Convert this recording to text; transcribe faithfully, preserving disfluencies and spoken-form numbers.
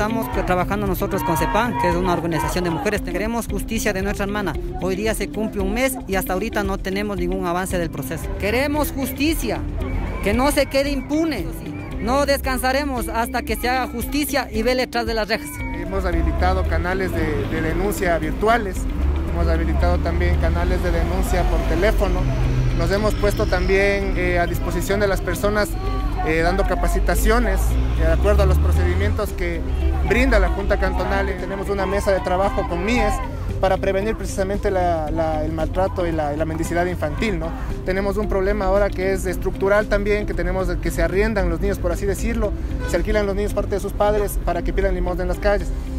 estamos trabajando nosotros con CEPAN, que es una organización de mujeres. Queremos justicia de nuestra hermana. Hoy día se cumple un mes y hasta ahorita no tenemos ningún avance del proceso. Queremos justicia, que no se quede impune. No descansaremos hasta que se haga justicia y vele tras de las rejas. Hemos habilitado canales de, de denuncia virtuales, hemos habilitado también canales de denuncia por teléfono. Nos hemos puesto también eh, a disposición de las personas eh, dando capacitaciones eh, de acuerdo a los procedimientos que brinda la Junta Cantonal. Tenemos una mesa de trabajo con M I E S para prevenir precisamente la, la, el maltrato y la, y la mendicidad infantil, ¿no? Tenemos un problema ahora que es estructural también, que tenemos que se arriendan los niños, por así decirlo, se alquilan los niños parte de sus padres para que pidan limosna en las calles.